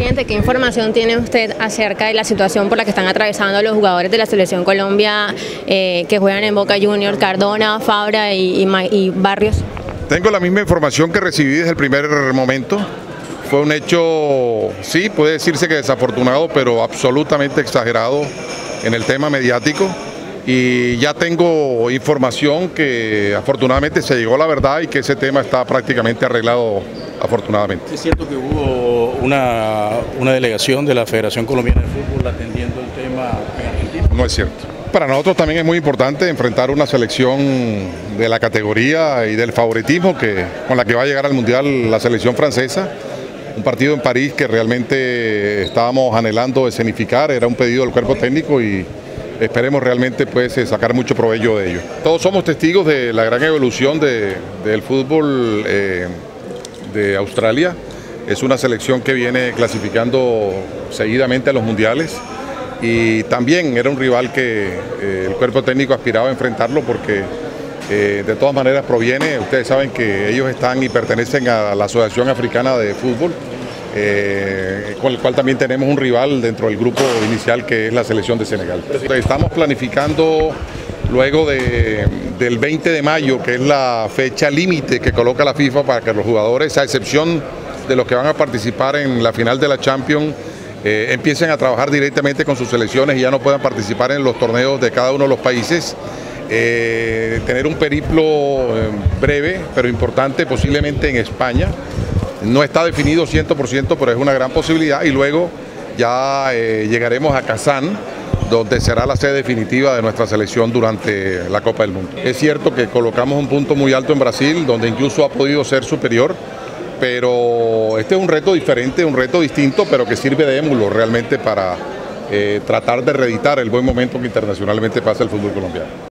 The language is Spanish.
Presidente, ¿qué información tiene usted acerca de la situación por la que están atravesando los jugadores de la Selección Colombia que juegan en Boca Juniors, Cardona, Fabra y Barrios? Tengo la misma información que recibí desde el primer momento. Fue un hecho, sí, puede decirse que desafortunado, pero absolutamente exagerado en el tema mediático. Y ya tengo información que afortunadamente se llegó a la verdad y que ese tema está prácticamente arreglado afortunadamente. Es cierto que hubo una delegación de la Federación Colombiana de Fútbol atendiendo el tema en Argentina. No es cierto. Para nosotros también es muy importante enfrentar una selección de la categoría y del favoritismo con la que va a llegar al Mundial la selección francesa. Un partido en París que realmente estábamos anhelando escenificar, era un pedido del cuerpo técnico y esperemos realmente pues sacar mucho provecho de ello. Todos somos testigos de la gran evolución del fútbol de Australia. Es una selección que viene clasificando seguidamente a los mundiales y también era un rival que el cuerpo técnico aspiraba a enfrentarlo porque de todas maneras proviene, ustedes saben que ellos están y pertenecen a la Asociación Africana de Fútbol, con el cual también tenemos un rival dentro del grupo inicial que es la selección de Senegal. Estamos planificando luego del 20 de mayo, que es la fecha límite que coloca la FIFA para que los jugadores, a excepción de los que van a participar en la final de la Champions, empiecen a trabajar directamente con sus selecciones y ya no puedan participar en los torneos de cada uno de los países. Tener un periplo breve pero importante posiblemente en España, no está definido 100%, pero es una gran posibilidad y luego ya llegaremos a Kazán, donde será la sede definitiva de nuestra selección durante la Copa del Mundo. Es cierto que colocamos un punto muy alto en Brasil, donde incluso ha podido ser superior, pero este es un reto diferente, un reto distinto, pero que sirve de émulo realmente para tratar de reeditar el buen momento que internacionalmente pasa el fútbol colombiano.